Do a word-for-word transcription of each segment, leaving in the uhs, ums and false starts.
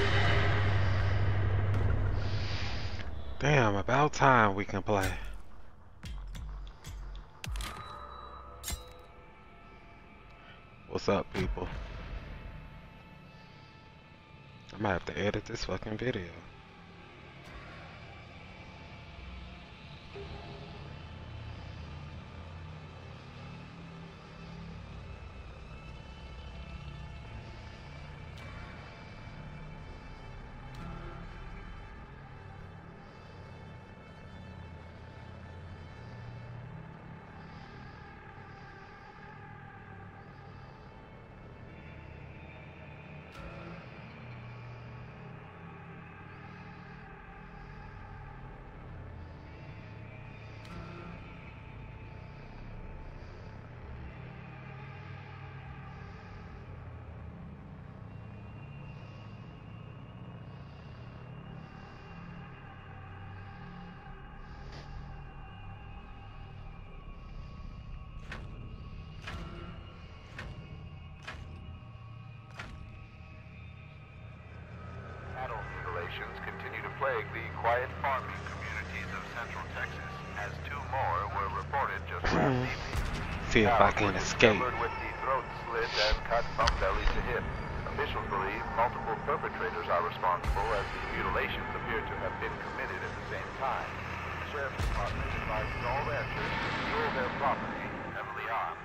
Damn, about time we can play. What's up, people? I might have to edit this fucking video. Continue to plague the quiet farming communities of central Texas, as two more were reported just last evening. See if I can escape. With the throat slit and cut from belly to hip. Officials believe multiple perpetrators are responsible, as the mutilations appear to have been committed at the same time. The sheriff's department advises all ranchers to secure their property heavily armed.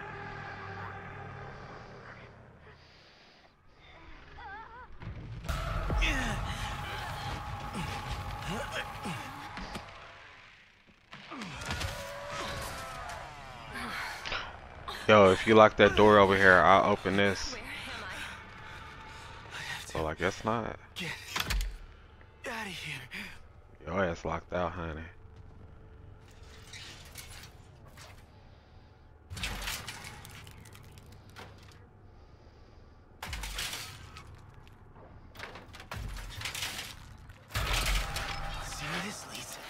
Yo, if you lock that door over here, I'll open this. Well, I guess not. Get out of here. Your ass locked out, honey. See where this leads.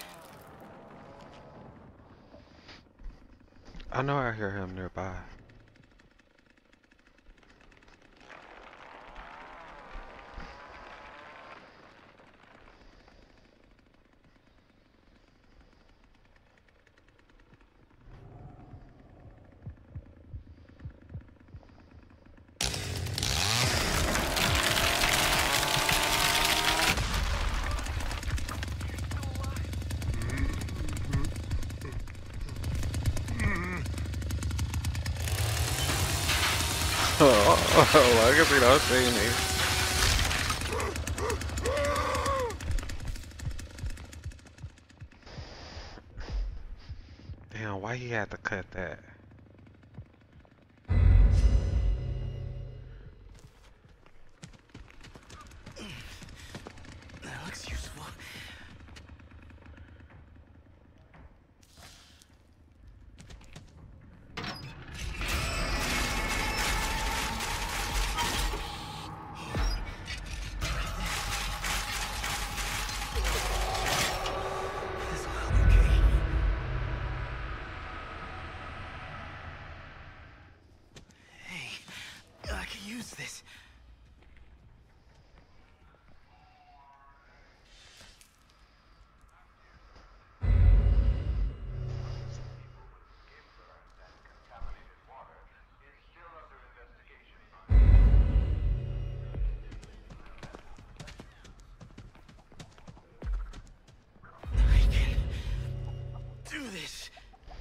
I know I hear him nearby. Oh, I guess we don't see me. Damn, why he had to cut that? That looks useful. This. I can do this.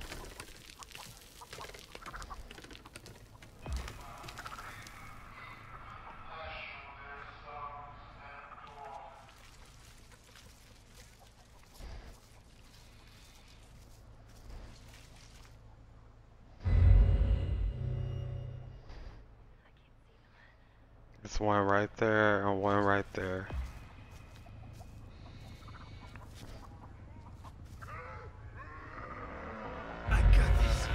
It's one right there and one right there. I got this.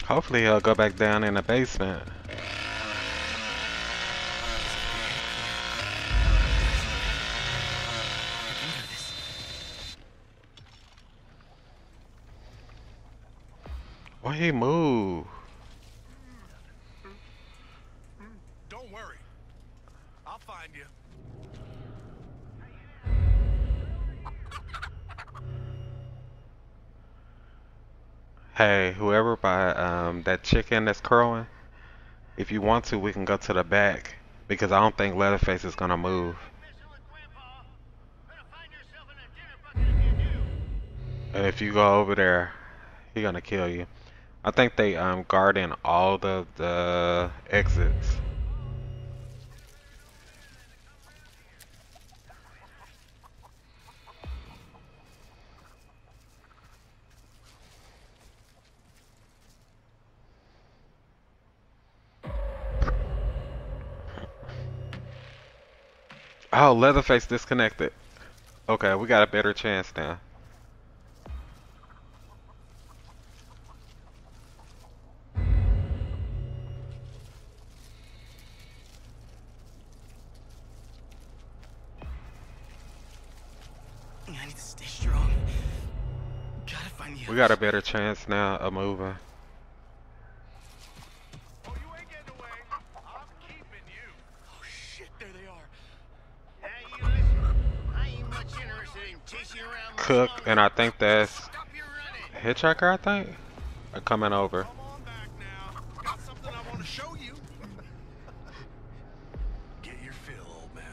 Hopefully he'll go back down in the basement. Why he move? Don't worry. I'll find you. Hey, whoever by um that chicken that's crowing, if you want to, we can go to the back because I don't think Leatherface is gonna move. And if you go over there, he gonna kill you. I think they um guarding all the the exits. Oh, Leatherface disconnected. Okay, we got a better chance now. I need to stay strong. Gotta find the We got a better chance now of moving. Oh, you ain't getting away. I'm keeping you. Oh shit, there they are. Hey, you listen. I ain't much interested in chasing around my Cook, mother. and I think that's Stop your running. Hitchhiker, I think? Are coming over. Come on back now. Got something I want to show you. Get your fill, old man.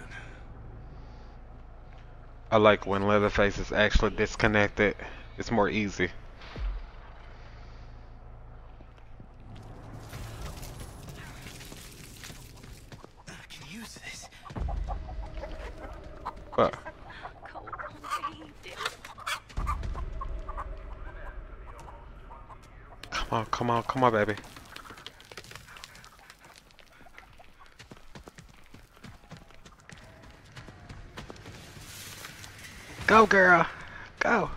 I like when Leatherface is actually disconnected. It's more easy. I can use this. But come on, come on, come on, baby. Go, girl. Go.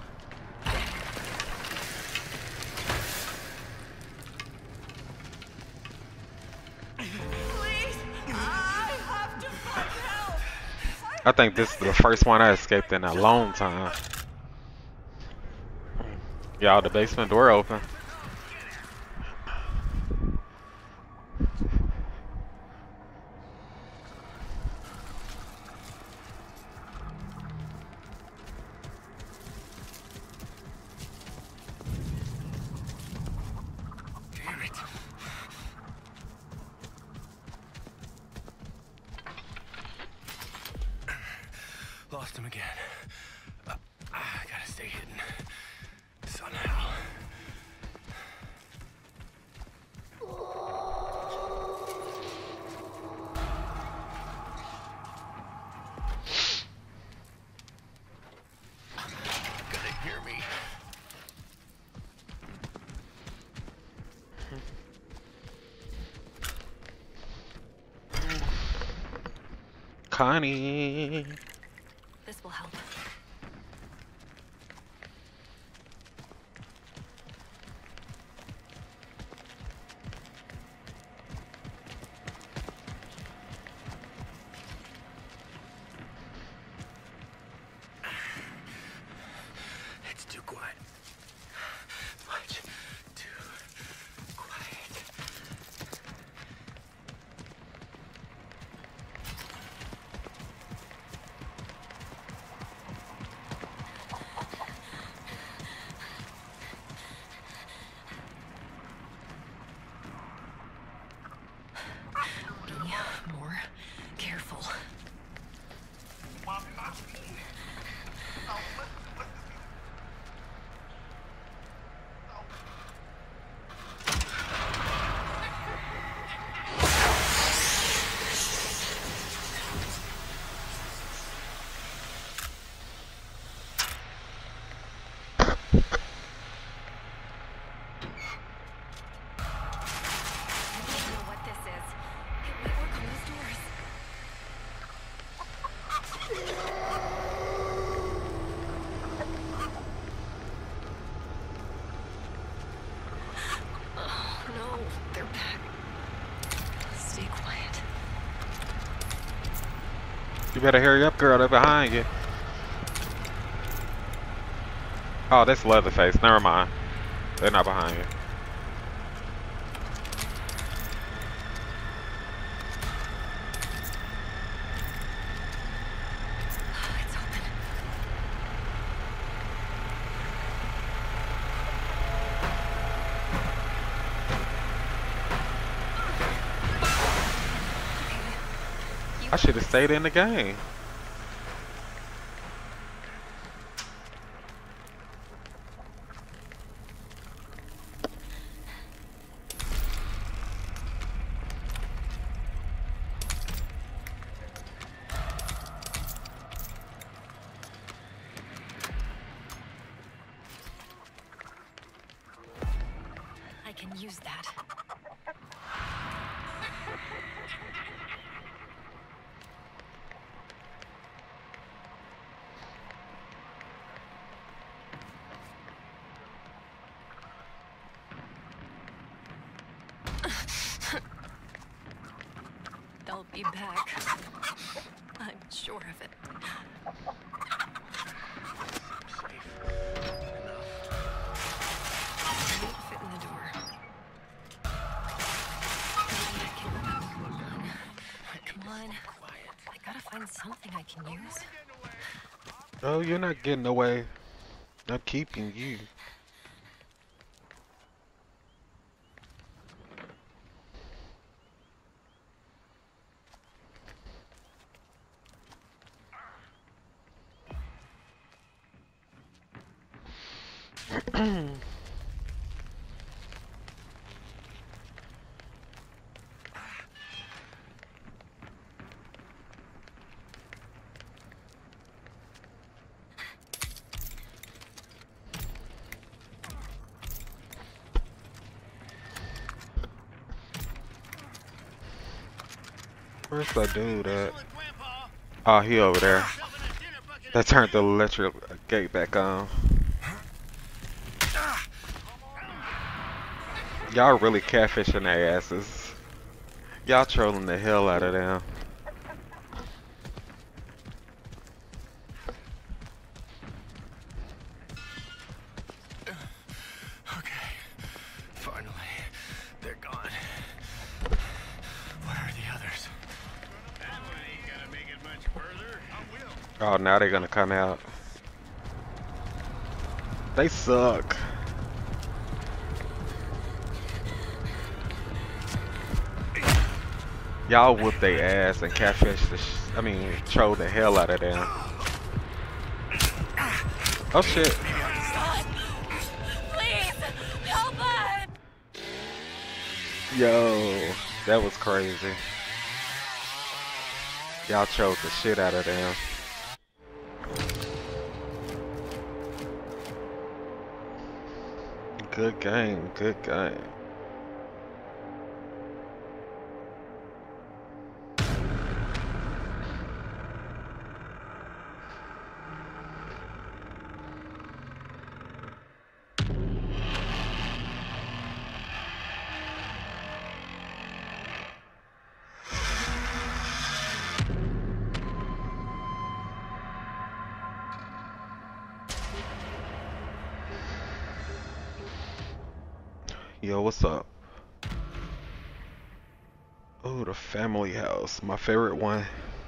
Please, I have to find help. I think this is the first one I escaped in a long time. Y'all, the basement door open. Damn it. Lost him again. Uh, I gotta stay hidden. Somehow. Gonna hear me. Connie. This will help. It's too quiet. Much too quiet. Be more careful. I don't know what this is. It might work on those doors. You better hurry up, girl. They're behind you. Oh, that's Leatherface. Never mind. They're not behind you. It's open. I should have stayed in the game. I can use that. They'll be back. I'm sure of it. I need to fit in the door. Maybe I can... Come on. I gotta find something I can use. Oh, you're not getting away. I'm keeping you. Where's that dude at? Oh, he over there. That turned the electric gate back on. Y'all really catfishing their asses. Y'all trolling the hell out of them. Okay, finally, they're gone. Where are the others? That one ain't gonna make it much further. I will. Oh, now they're gonna come out. They suck. Y'all whoop their ass and catfish the sh I mean, troll the hell out of them. Oh shit. Please, help us! Yo, that was crazy. Y'all trolled the shit out of them. Good game, good game. Yo, what's up? Oh, the family house, my favorite one.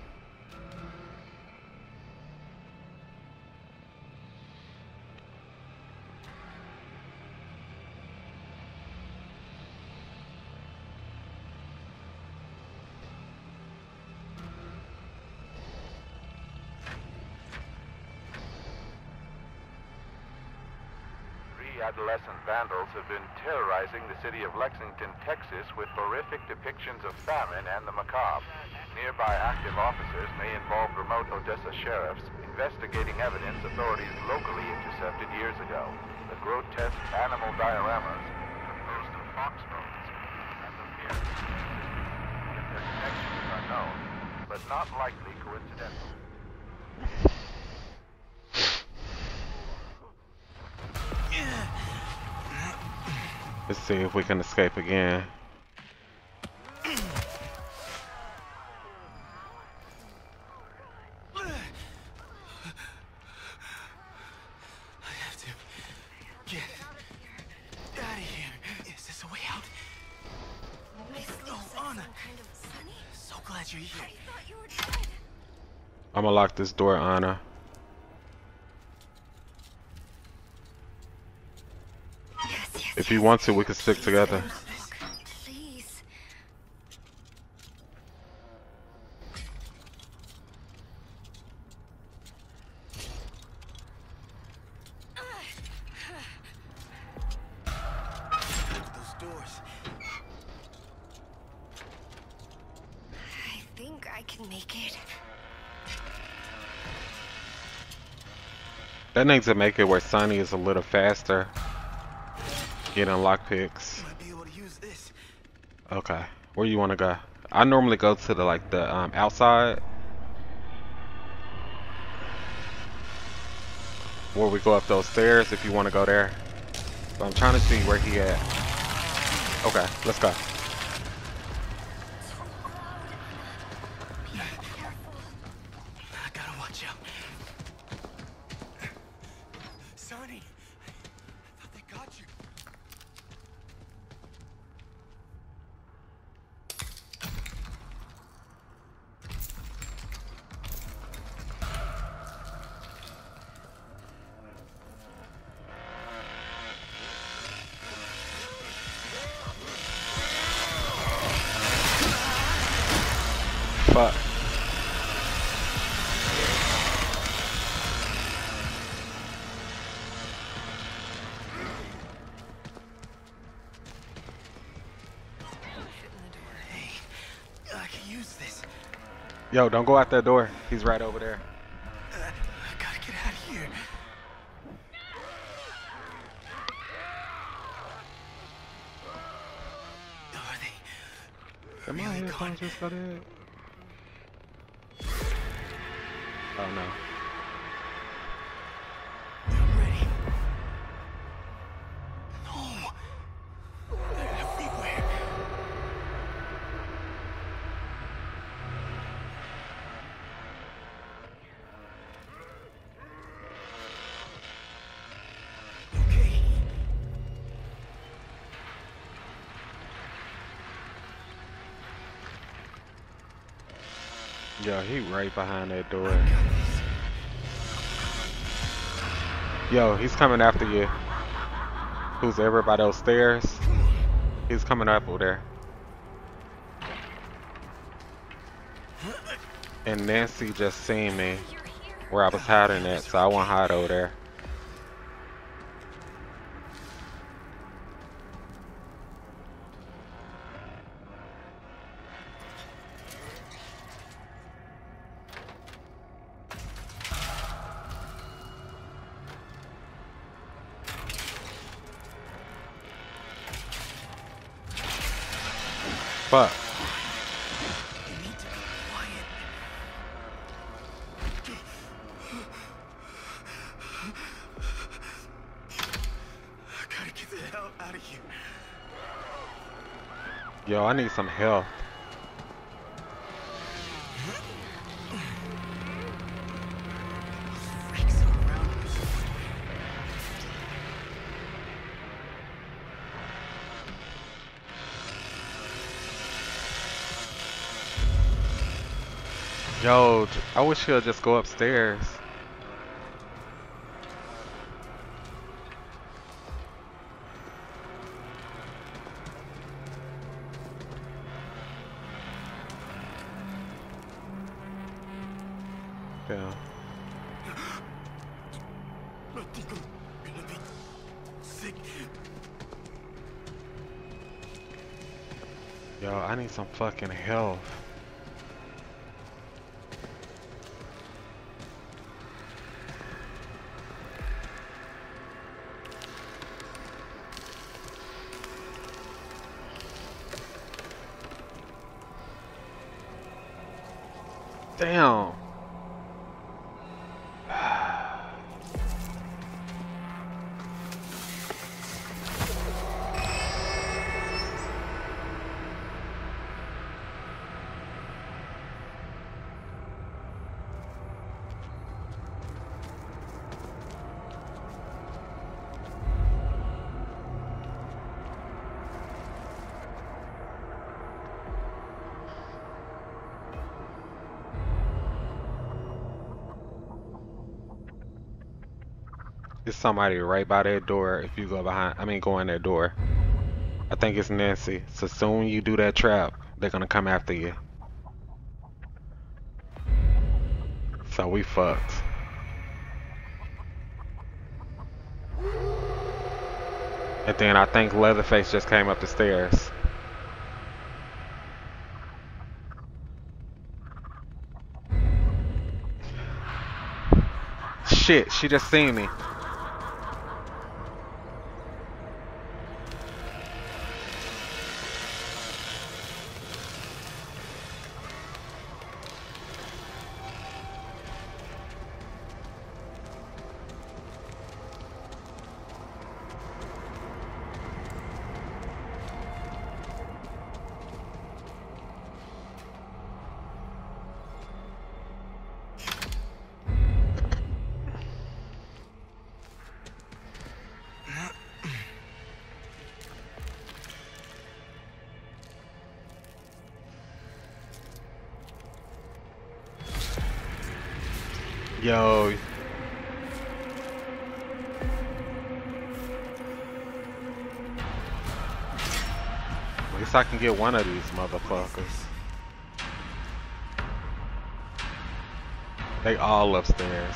Adolescent vandals have been terrorizing the city of Lexington, Texas with horrific depictions of famine and the macabre. Nearby active officers may involve remote Odessa sheriffs investigating evidence authorities locally intercepted years ago. The grotesque animal dioramas composed of fox bones and appear if their connections are known, but not likely coincidental. Let's see if we can escape again. glad you're here. I thought you were dead. I'm gonna lock this door, Anna. Yes, yes, If you yes. want to, we can stick Please together. open that book. Please. Those doors. I think I can make it. That needs to make it where Sunny is a little faster. Getting lockpicks. Might be able to use this. Okay. Where you wanna go? I normally go to the like the um outside. Where we go up those stairs if you wanna go there. But I'm trying to see where he at. Okay, let's go. I gotta watch out. Sonny, I thought they got you. Fuck. Hey, I can use this. Yo, don't go out that door. He's right over there. Uh, I gotta get out of here. Are they? Am I Really here? gone? Can I just go there? Oh no. They're ready. No. They're everywhere. Okay. Yo, he right behind that door. Got this. Yo, he's coming after you. Who's ever by those stairs? He's coming up over there. And Nancy just seen me You're here. where I was hiding at, so I won't hide over there. Fuck. You need to be quiet. I gotta get the hell out of here. Yo, I need some help. Freaks are around us. Yo, j- I wish he'll just go upstairs. Yeah. I think I'm gonna be sick. Yo, I need some fucking help. Damn. It's somebody right by that door if you go behind, I mean, go in that door. I think it's Nancy. So soon you do that trap, they're gonna come after you. So we fucked. And then I think Leatherface just came up the stairs. Shit, she just seen me. Yo. At least I can get one of these motherfuckers. They all upstairs.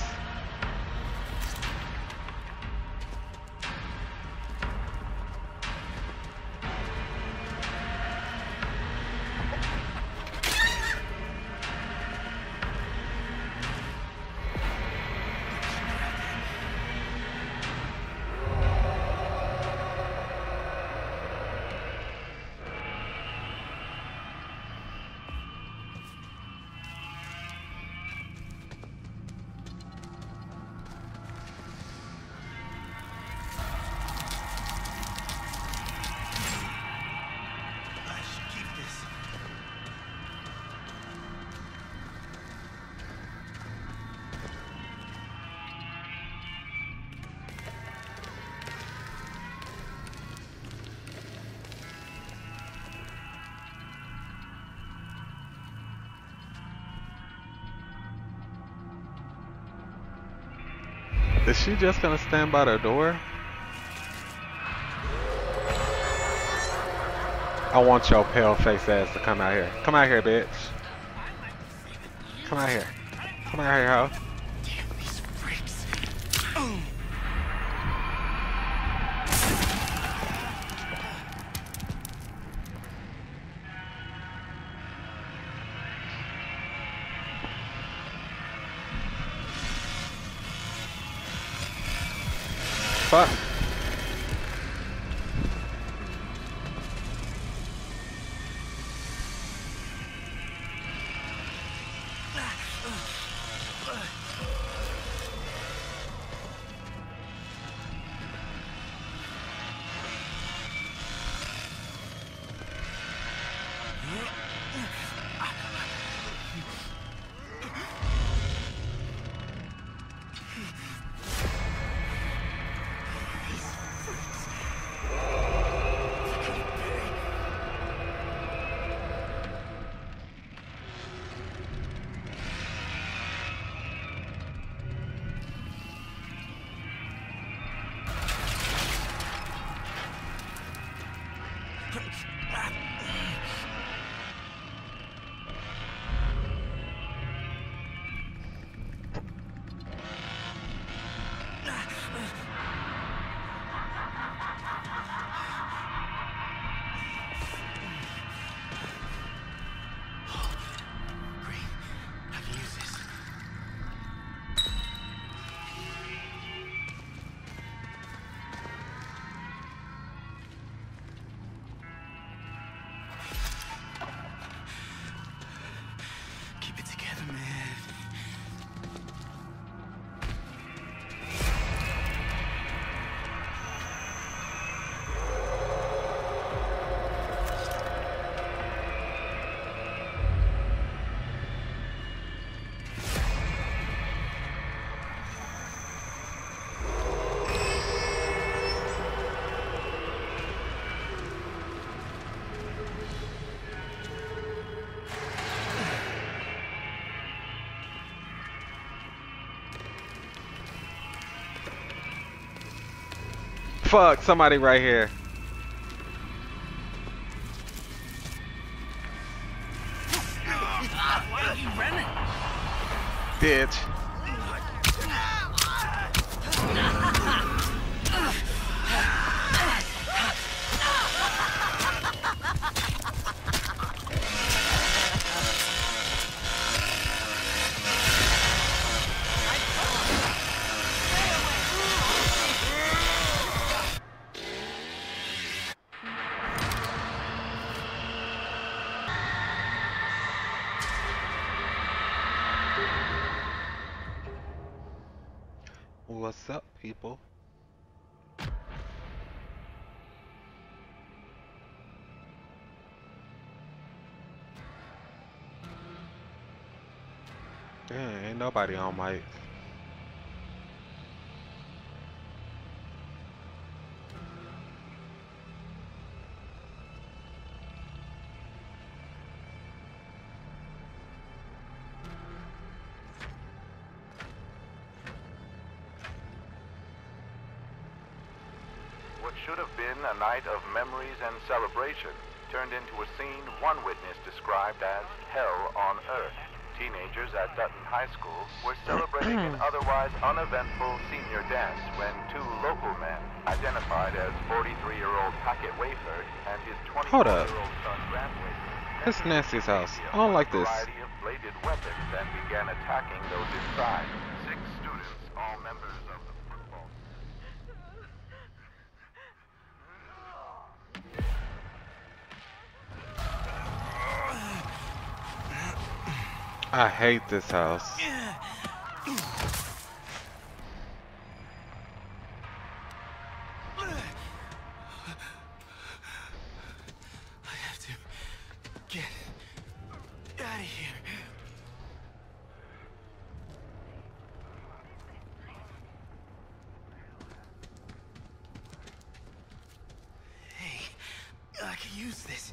Is she just gonna stand by the door? I want your pale face ass to come out here. Come out here, bitch. Come out here. Come out here, ho. Damn these freaks. Fuck. fuck, somebody right here. Why are you running? Bitch. What's up, people? Yeah, ain't nobody on mic. What should have been a night of memories and celebration turned into a scene one witness described as hell on earth. Teenagers at Dutton High School were celebrating an otherwise uneventful senior dance when two local men, identified as forty-three-year-old Packet Wayford and his Hold up. twenty-four-year-old son Grant Wayford, This is Nancy's house. I don't like this. a variety of bladed weapons and began attacking those inside. Six students, all members of the football. I hate this house. I have to get out of here. Hey, I can use this.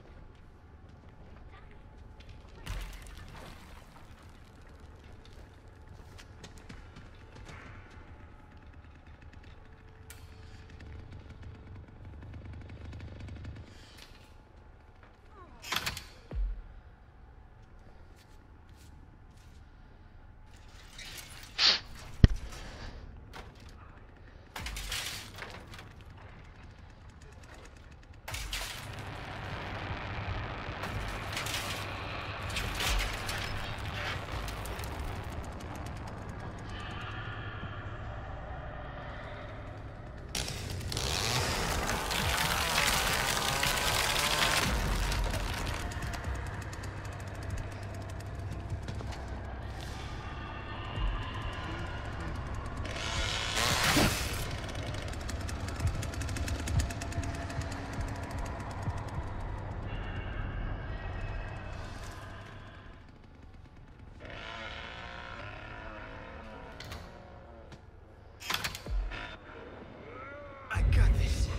I got this.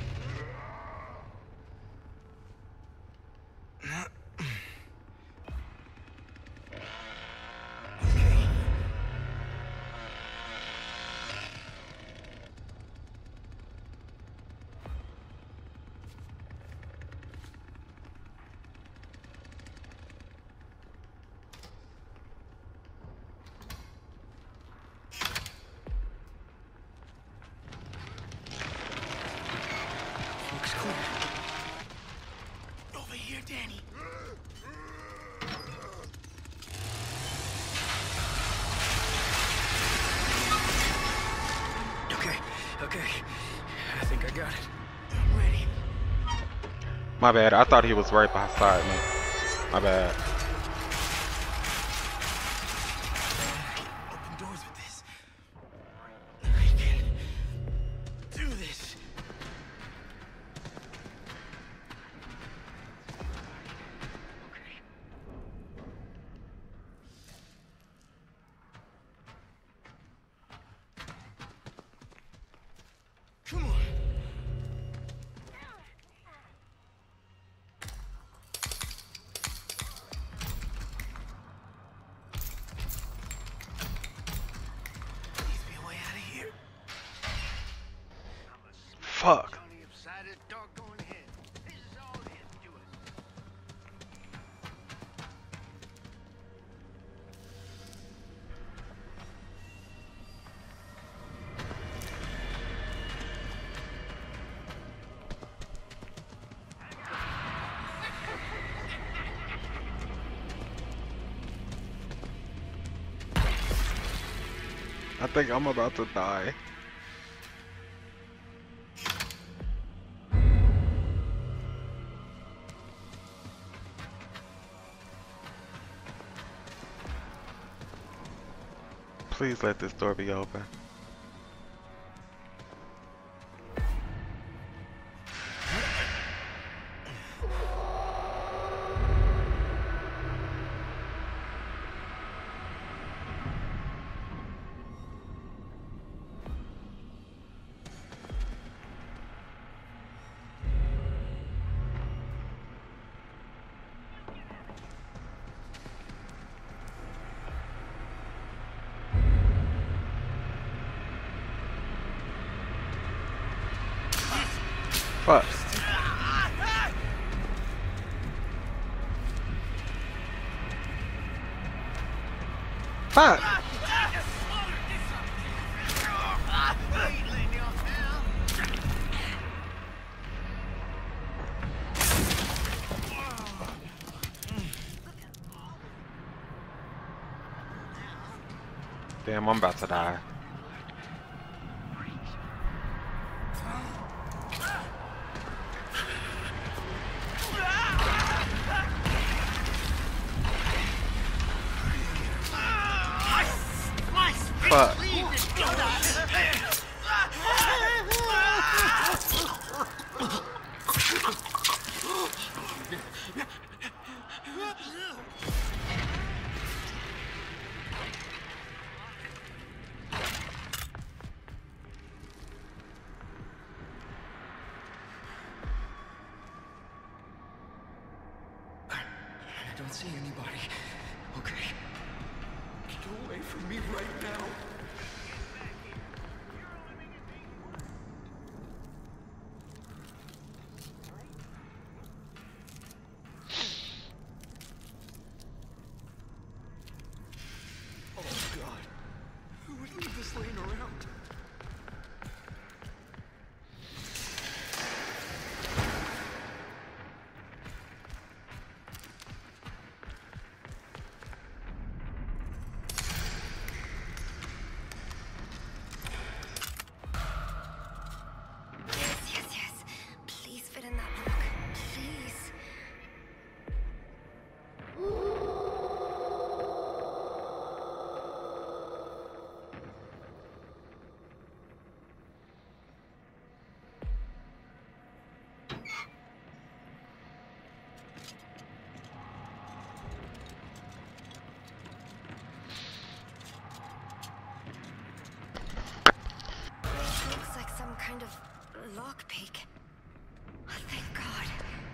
Okay. Looks clear. Over here, Danny. Okay, okay. I think I got it. I'm ready. My bad. I thought he was right beside me. My bad. Open doors with this. I can do this. Okay. Come on. Fuck. Johnny upside his doggone head. This is all his doing. I think I'm about to die. Please let this door be open. Fuck. Fuck. Damn, I'm about to die. Fuck. I don't see anybody. Okay. Get away from me right now. Oh God. Who would leave this laying around? Yes, yes, yes. Please fit in that lock. Please. Looks like some kind of lockpick. Thank God.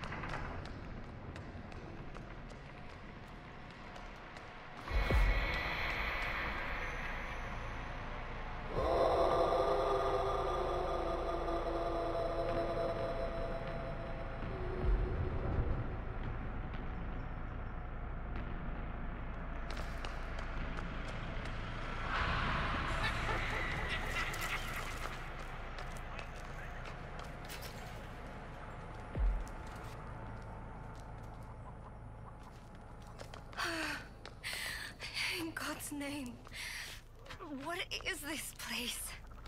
In God's name, what is this place?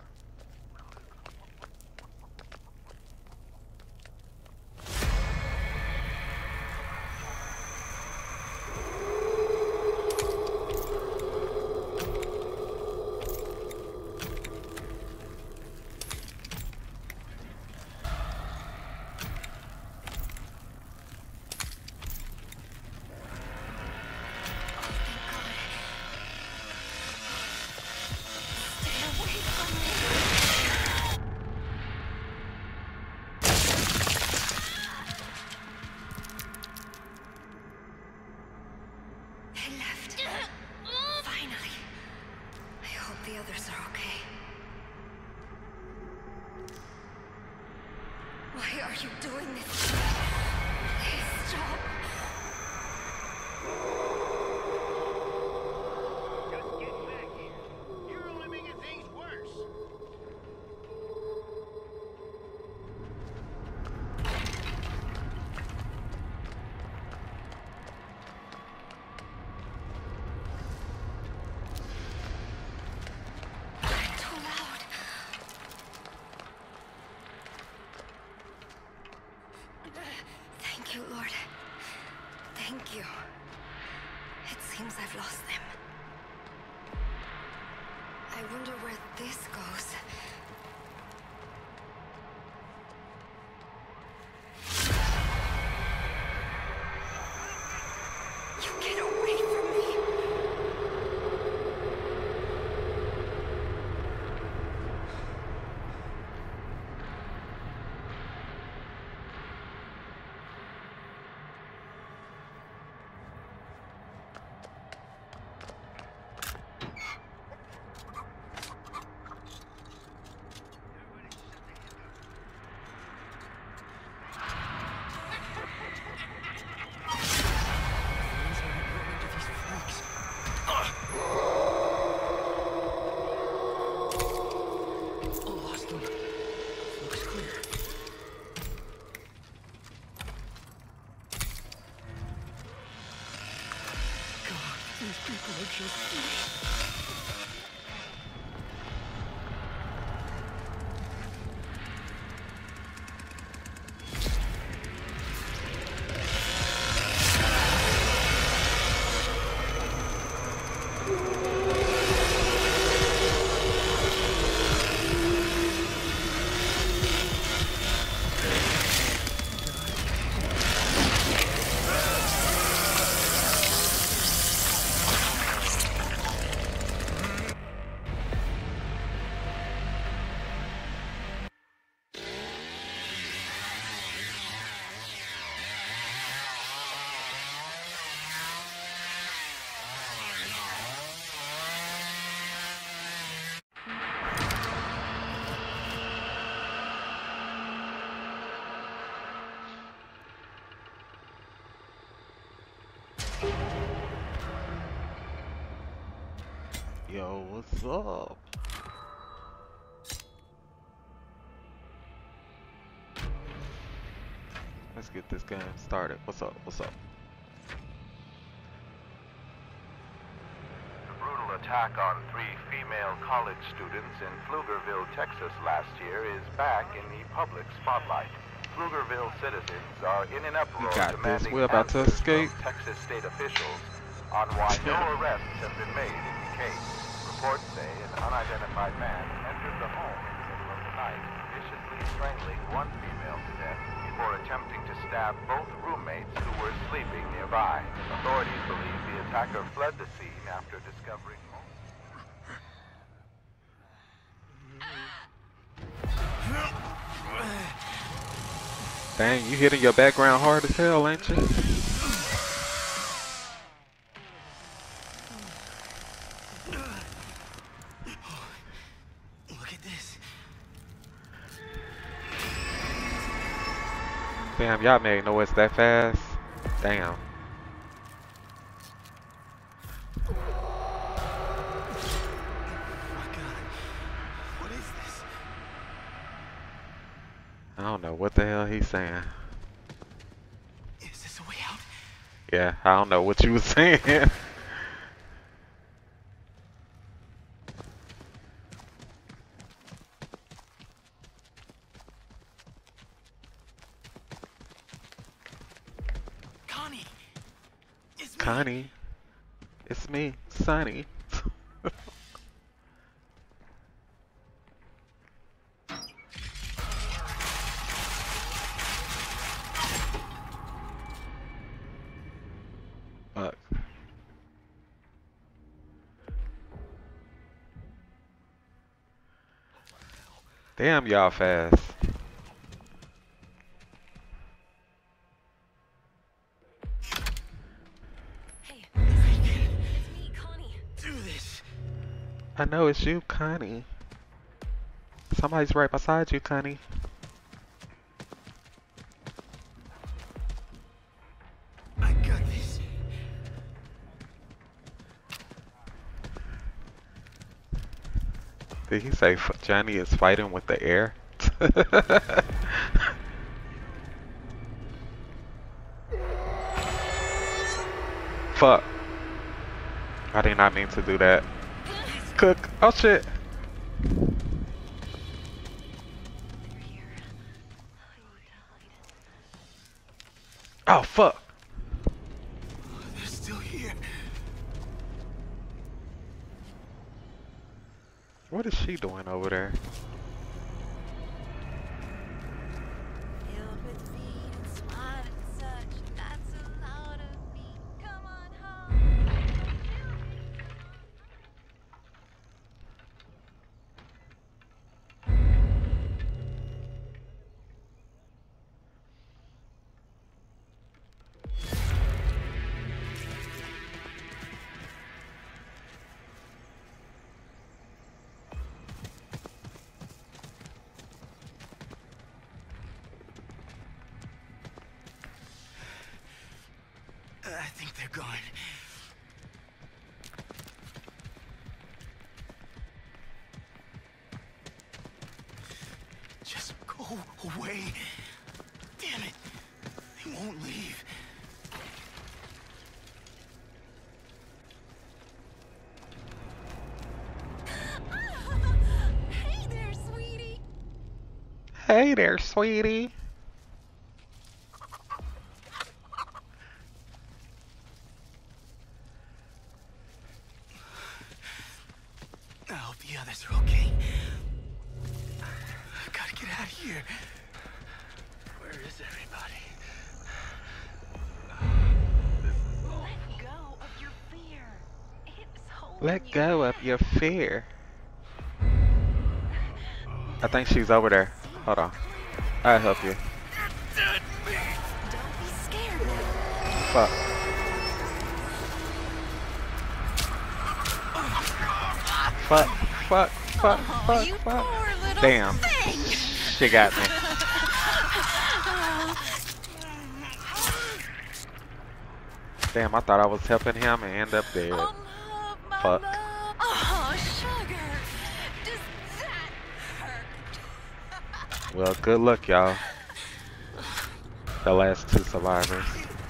They left. Finally. I hope the others are okay. you doing this? Please stop. Just get back here. You're only making things worse. Too loud. Thank you, Lord. Thank you. It seems I've lost them. I wonder where this goes. You get away from me! Yo, what's up? Let's get this game started. What's up? What's up? The brutal attack on three female college students in Pflugerville, Texas last year is back in the public spotlight. Pflugerville citizens are in an uproar You got this. demanding We're about to answers escape. from Texas state officials on why no arrests have been made in the case. Reports say an unidentified man entered the home in the middle of the night, viciously strangling one female to death before attempting to stab both roommates who were sleeping nearby. Authorities believe the attacker fled the scene after discovering Dang, you hitting your background hard as hell, ain't you? Look at this. Damn, y'all made noise that fast. Damn. Oh my God. What is this? I don't know what the hell he's saying. Is this a way out? Yeah, I don't know what you was saying. Connie! It's me! Connie, it's me, Sonny. Fuck. Damn, y'all fast. Hey, it's me, Connie. Do this! I know it's you, Connie. Somebody's right beside you, Connie. Did he say f- Johnny is fighting with the air? Fuck. I did not mean to do that. Cook. Oh shit. Oh fuck. They're still here. What is she doing over there? Filled with feet and smart and such. That's a lot of me. Come on home. I think they're gone. Just go away. Damn it. They won't leave. Hey there, sweetie. Hey there, sweetie. I hope the others are okay. I've got to get out of here. Where is everybody? Let go of your fear. It's holding Let you go of back. your fear. I think she's over there. Hold on. I'll help you. Don't be scared now. Fuck. Fuck. Fuck. Fuck. Oh, Fuck. you Fuck. poor little Damn. thing. She got me. Damn, I thought I was helping him and end up dead. Oh, love, my Fuck. love. Oh, sugar. Does that hurt? Well, good luck, y'all. The last two survivors.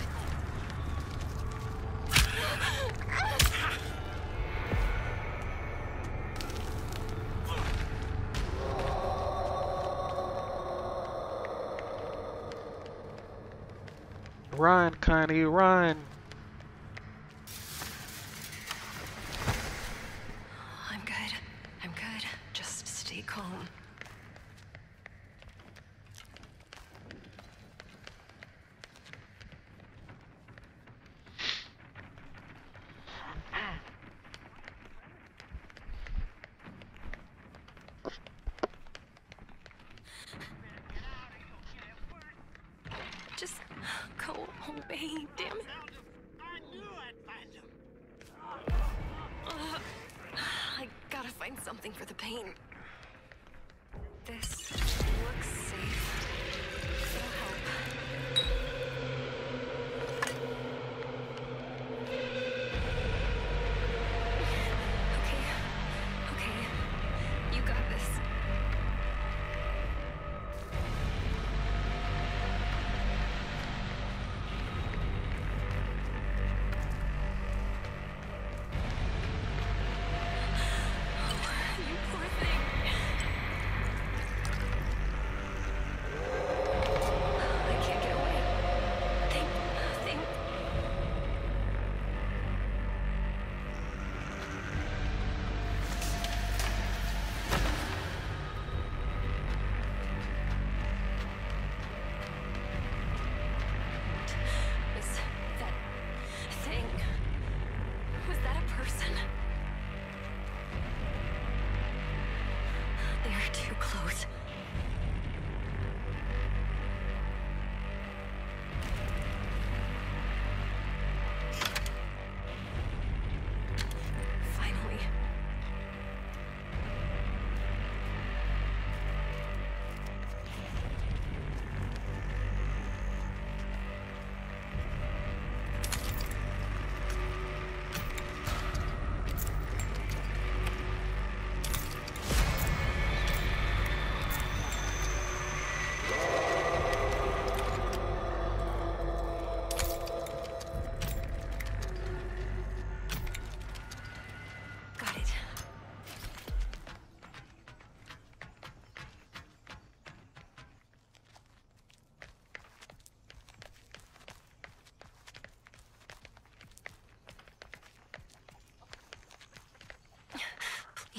Run, Connie, run! I'm good. I'm good. Just stay calm. Just go away, damn it. Ugh. I gotta find something for the pain. This looks safe. It'll help. Okay. Okay. You got this. You poor thing.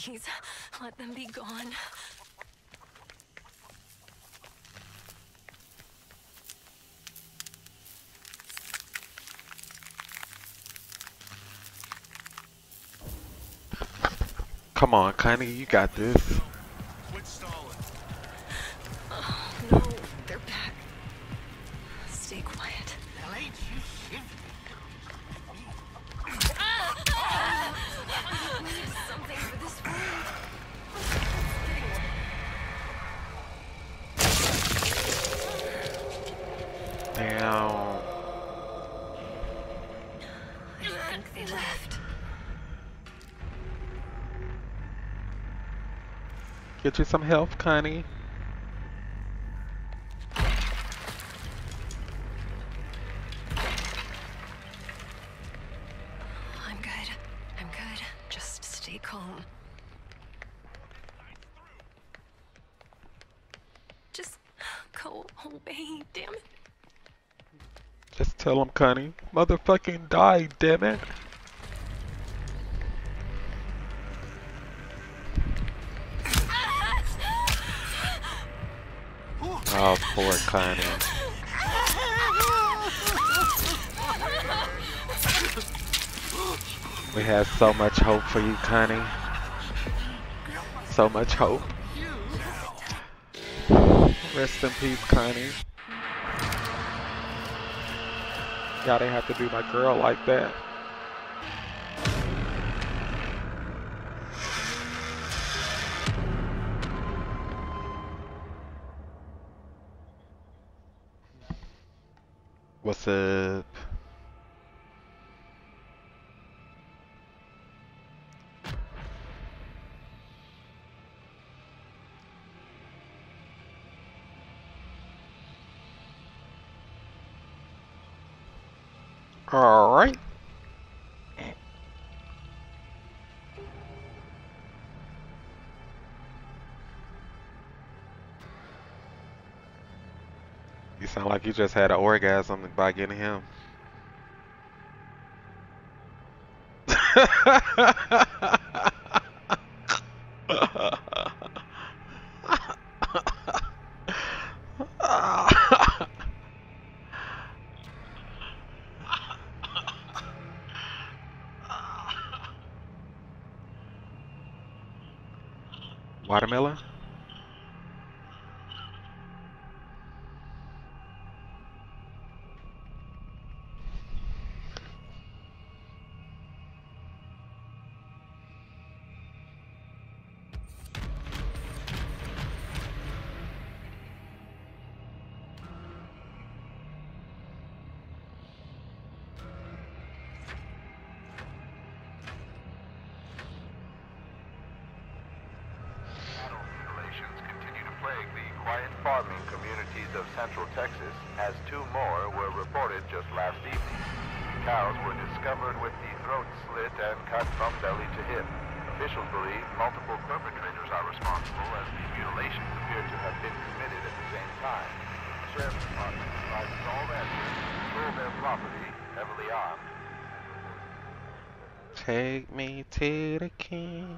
Please, let them be gone. Come on, Connie, you got this. Quit stalling. Oh, no, they're back. Stay quiet. Now ain't you shit? Something for this wound. Damn. I think they left. Get you some help, Connie. I'm good. I'm good. Just stay calm. Just go away, damn it. Just tell him, Connie. Motherfucking die, damn it. Oh, poor Connie. We had so much hope for you, Connie. So much hope. Rest in peace, Connie. Y'all didn't have to do my girl like that. What's up? All right. You sound like you just had an orgasm by getting him. Watermelon? Farming communities of central Texas, as two more were reported just last evening. Cows were discovered with the throat slit and cut from belly to hip. Officials believe multiple perpetrators are responsible, as the mutilations appear to have been committed at the same time. The Sheriff's Department advises all residents to control their property, heavily armed. Take me to the king.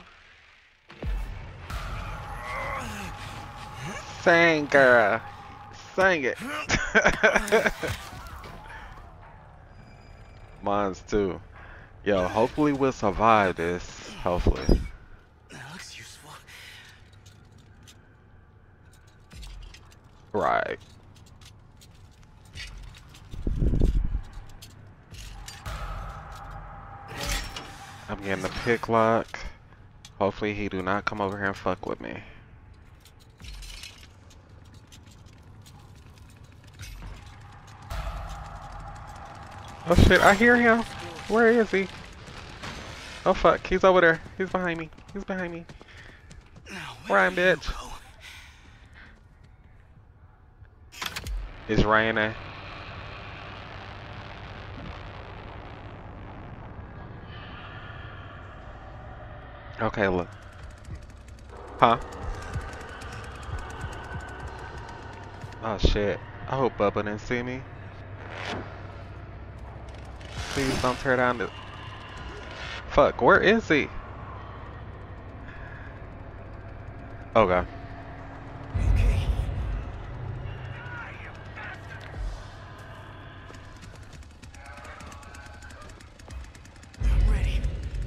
Sing, girl. Sing it. Mine's too. Yo, hopefully we'll survive this. Hopefully. That looks useful. Right. I'm getting the pick lock. Hopefully he do not come over here and fuck with me. Oh shit, I hear him. Where is he? Oh fuck, he's over there. He's behind me. He's behind me. Ryan, bitch. It's raining. Okay, look. Huh? Oh shit. I hope Bubba didn't see me. Please don't tear down the... Fuck, where is he? Okay. Okay. I'm ready.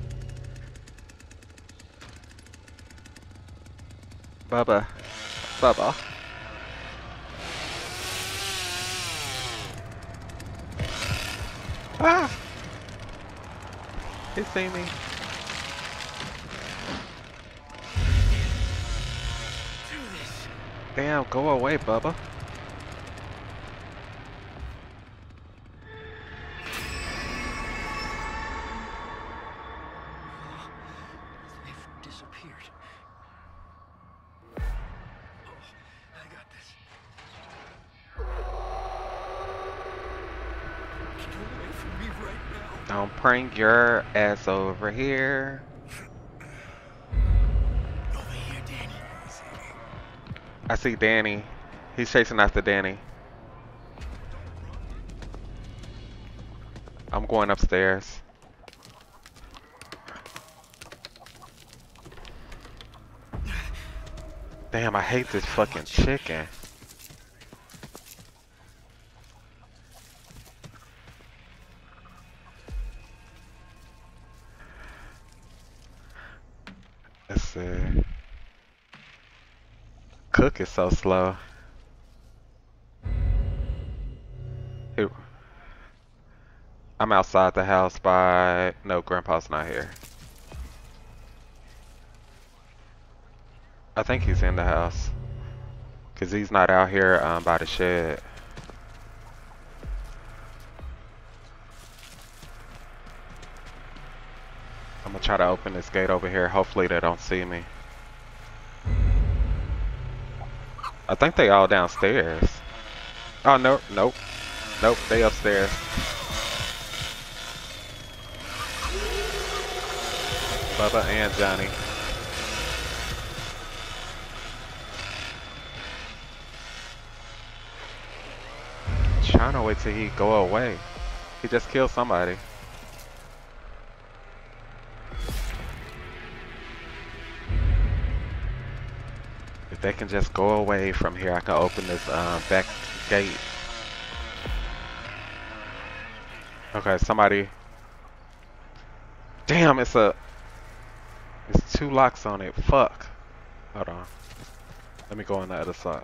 Bubba. Bubba. Ah! He seen me. Do this. Damn, go away, Bubba. They've disappeared. Oh, I got this. Get away from me right now. Don't bring your ass over here. Over here, Danny. I see Danny. He's chasing after Danny. I'm going upstairs. Damn, I hate this fucking chicken. Let's see. Cook is so slow. Here. I'm outside the house by... No, Grandpa's not here. I think he's in the house. Because he's not out here um, by the shed. I'm going to try to open this gate over here. Hopefully they don't see me. I think they all downstairs. Oh, no, nope. Nope, they upstairs. Bubba and Johnny. Trying to wait till he go away. He just killed somebody. If they can just go away from here, I can open this uh, back gate. Okay, somebody. Damn, it's a. It's two locks on it. Fuck. Hold on. Let me go on the other side.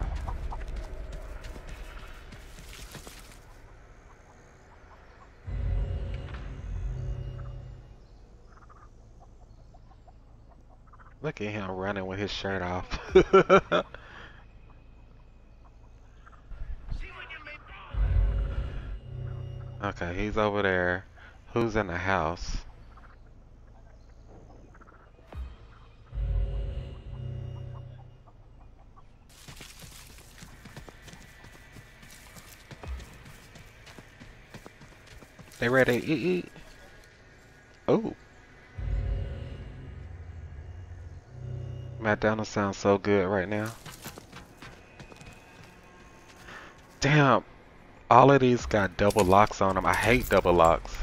Look at him running with his shirt off. Okay, he's over there. Who's in the house? They ready to eat? Oh. McDonald's sounds so good right now. Damn. All of these got double locks on them. I hate double locks.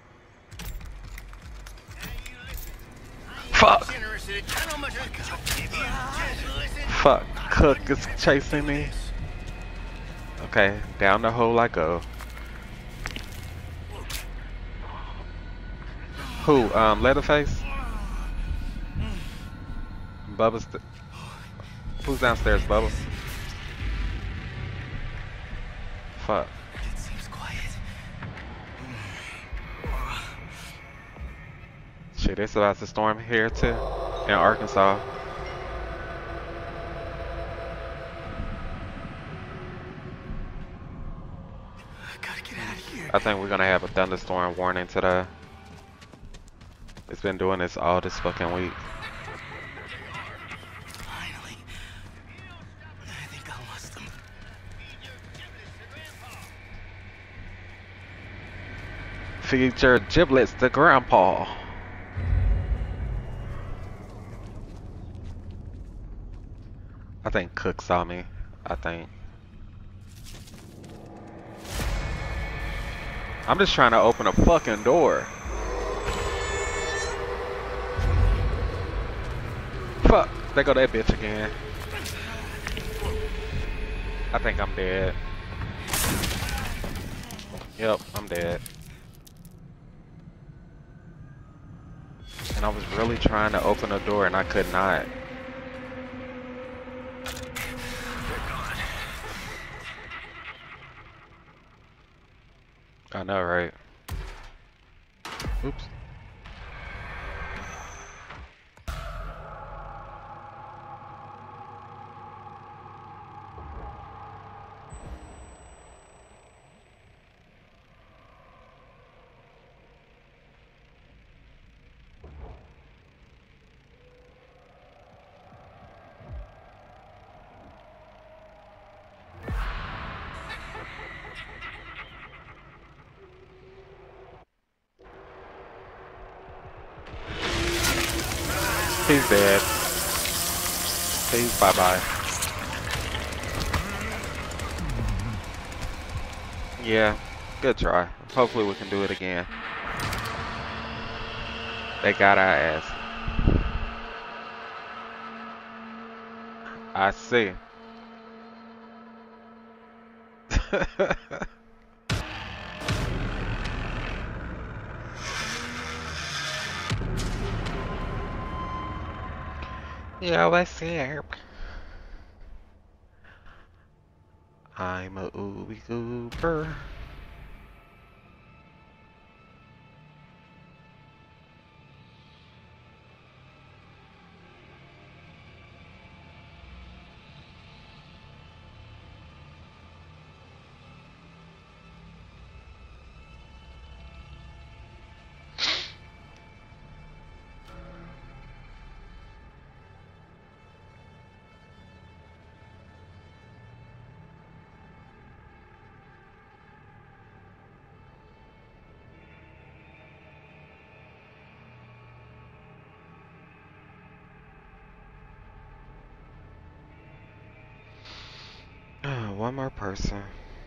Fuck. Fuck. Cook is chasing me. Okay, down the hole I go. Who? Um, Leatherface? Bubba's. Who's downstairs, Bubba? Fuck. It seems quiet. Shit, it's about to storm here too, in Arkansas. I gotta get out of here. I think we're gonna have a thunderstorm warning today. It's been doing this all this fucking week. Finally. I think I lost them. Feed your giblets to Grandpa. I think Cook saw me. I think. I'm just trying to open a fucking door. Fuck, there go that bitch again. I think I'm dead. Yep, I'm dead. And I was really trying to open the door and I could not. I know, right? Oops. He's dead. He's bye-bye. Yeah, good try. Hopefully we can do it again. They got our ass. I see. Yeah, what's up? I'm a ooby goober. One more person.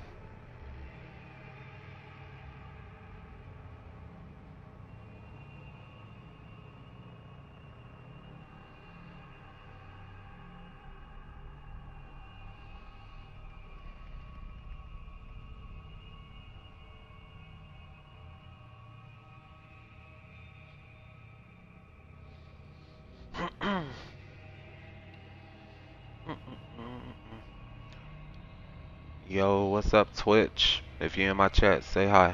Yo, what's up, Twitch? If you're in my chat, say hi.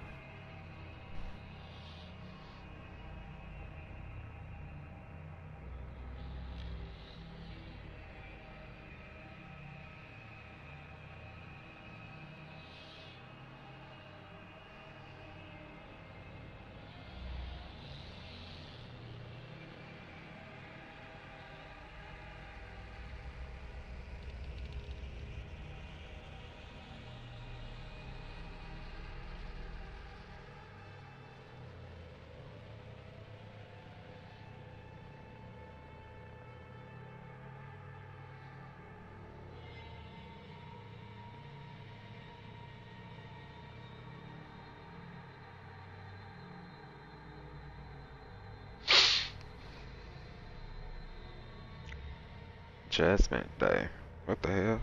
Judgment Day. What the hell?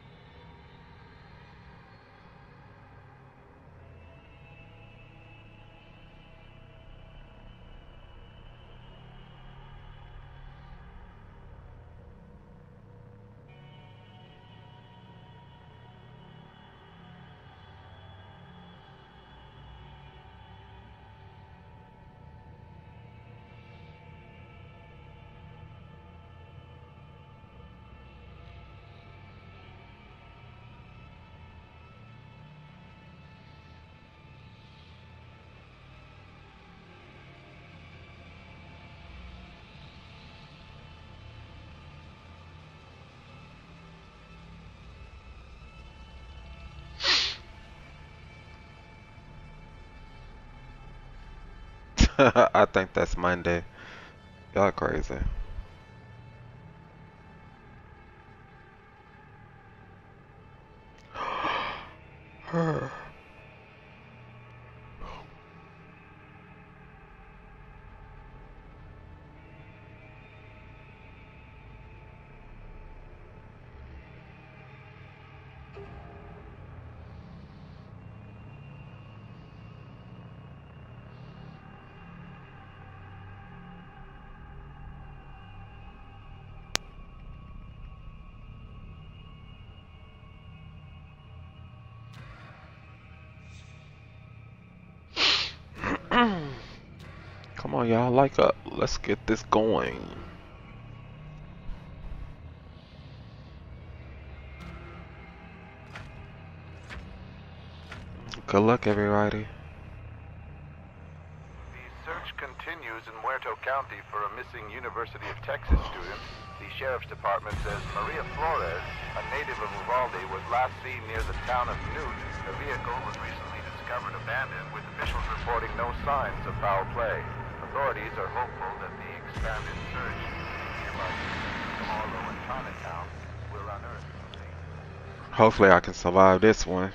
I think that's Monday. Y'all crazy. Come on, y'all, like up. Let's get this going. Good luck, everybody. The search continues in Muerto County for a missing University of Texas student. The Sheriff's Department says Maria Flores, a native of Uvalde, was last seen near the town of Newt. The vehicle was recently discovered abandoned, with officials reporting no signs of foul play. Authorities are hopeful that the expanded search in nearby Marlow and Chinatown will unearth something. Hopefully I can survive this one.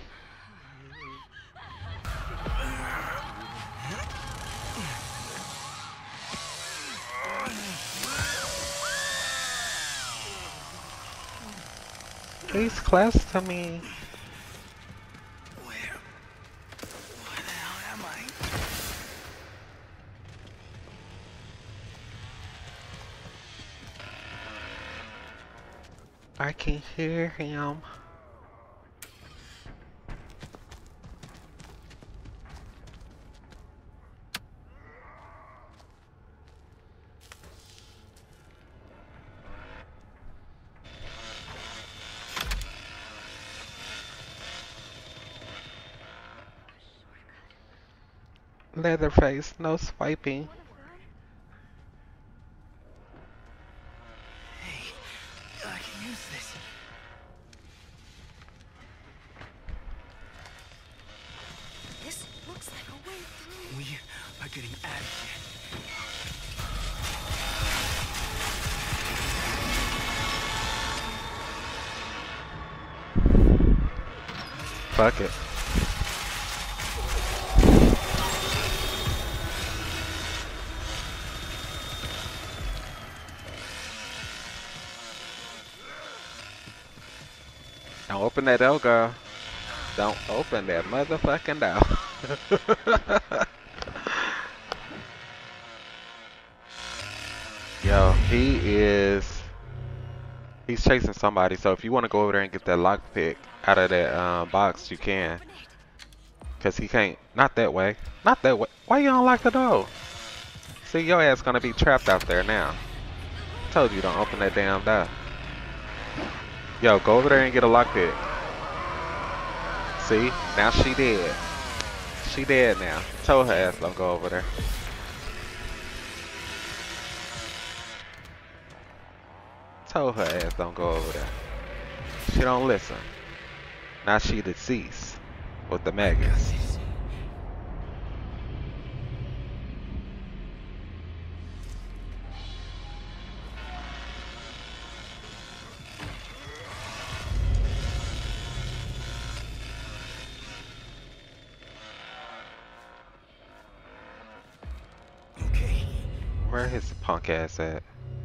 He's close to me. Where? Where the hell am I? I can hear him. Leatherface, no swiping. Hey, I can use this. This looks like a way through. We are getting out of here. Fuck it. Don't open that door, girl. Don't open that motherfucking door. Yo, he is... He's chasing somebody, so if you want to go over there and get that lockpick out of that um, box, you can. Because he can't... Not that way. Not that way. Why you don't lock the door? See, your ass gonna be trapped out there now. Told you don't open that damn door. Yo, go over there and get a lockpick. See? Now she dead. She dead now. Told her ass don't go over there. Told her ass don't go over there. She don't listen. Now she deceased with the maggots. Okay. Where his punk ass at?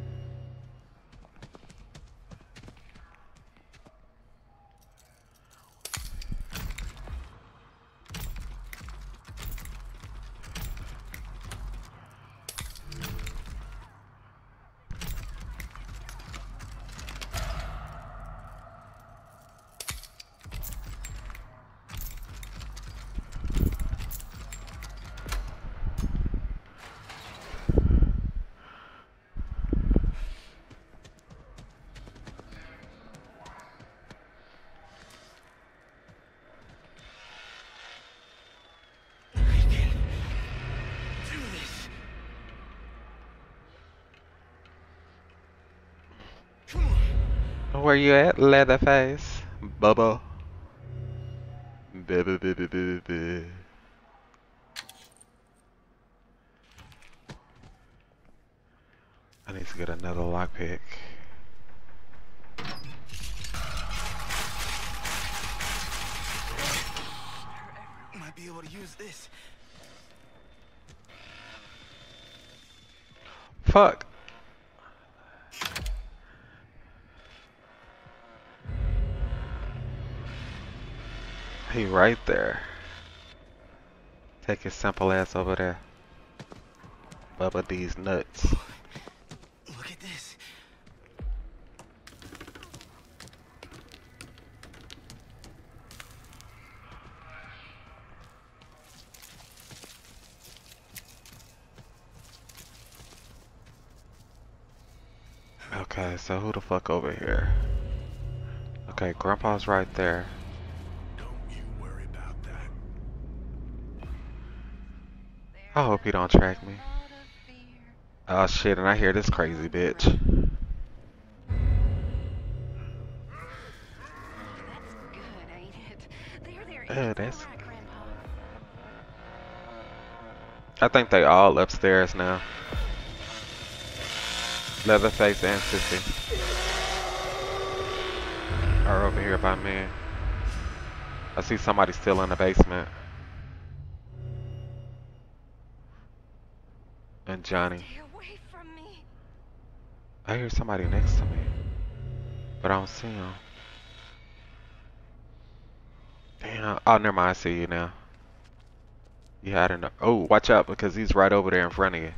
Where you at, Leatherface? Bubba. Bubba, bubba, bubba, bubba. I need to get another lockpick. Might be able to use this. Fuck. He right there. Take his simple ass over there. Bubba these nuts. Look at this. Okay, so who the fuck over here? Okay, Grandpa's right there. Don't you worry about that. I hope he don't track me. Oh shit, and I hear this crazy bitch. Oh, that's... I think they all upstairs now. Leatherface and Sissy are over here by me. I see somebody still in the basement. And Johnny. Stay away from me. I hear somebody next to me, but I don't see him. Damn. Oh, never mind. I see you now. Yeah, I don't know. Oh, watch out because he's right over there in front of you.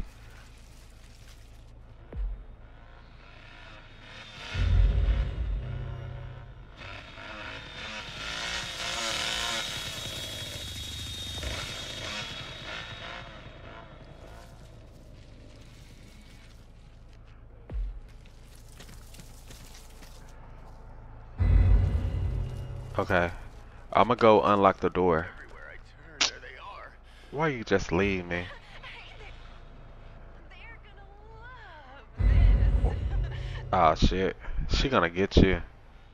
Okay. I'm gonna go unlock the door. Everywhere I turn, there they are. Why you just leave me? They're gonna love this. Oh shit. She gonna get you.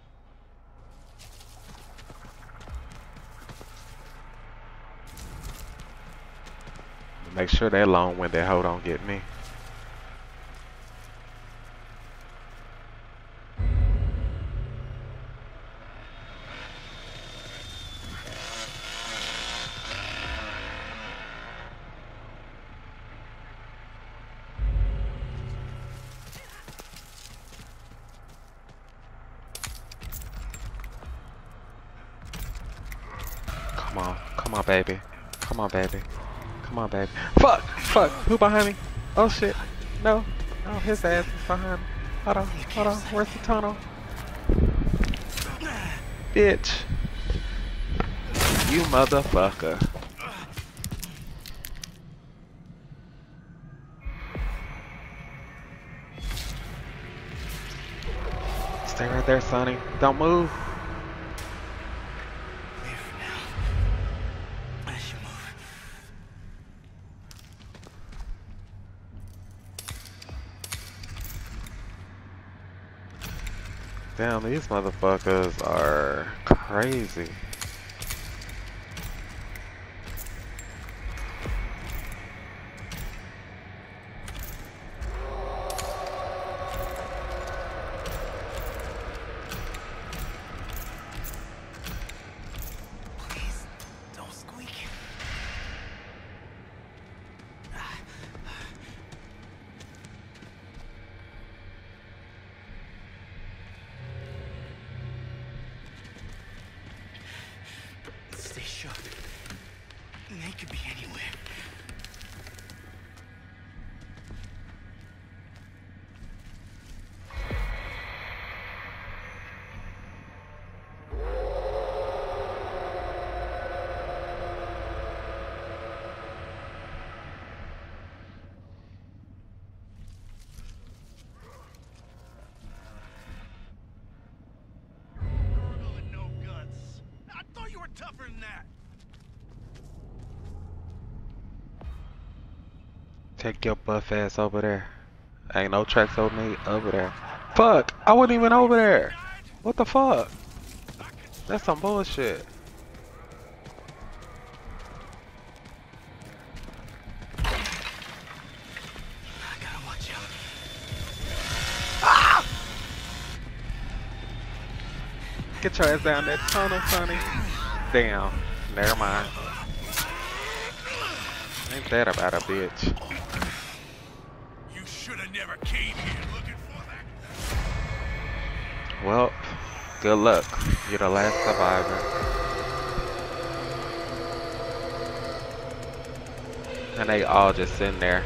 Make sure that long-winded hoe don't get me. Come on. Come on, baby. Come on, baby. Come on, baby. Fuck! Fuck! Who behind me? Oh shit. No. Oh, his ass is behind me. Hold on. Hold on. Where's the tunnel? Bitch. You motherfucker. Stay right there, Sonny. Don't move. Clear for now. I should move. Damn, these motherfuckers are crazy. Please, don't squeak. Stay shut. They could be anywhere. Colonel and no guts. I thought you were tougher than that. Take your buff ass over there. Ain't no tracks over me over there. Fuck! I wasn't even over there. What the fuck? That's some bullshit. I gotta watch out. Get your ass down that tunnel, Sonny. Damn. Never mind. Ain't that about a bitch? You should have never came here looking for that. Well, good luck. You're the last survivor. And they all just sitting there.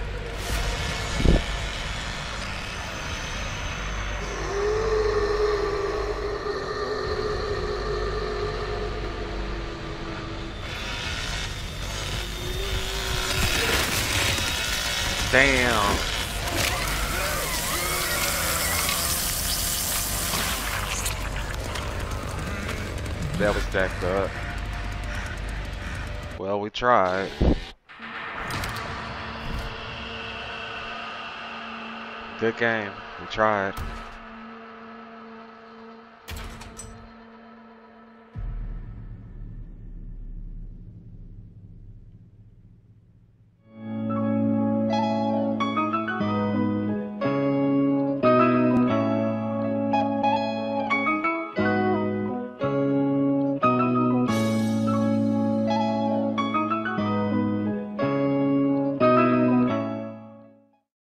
Damn. that was jacked up. Well, we tried. Good game. We tried.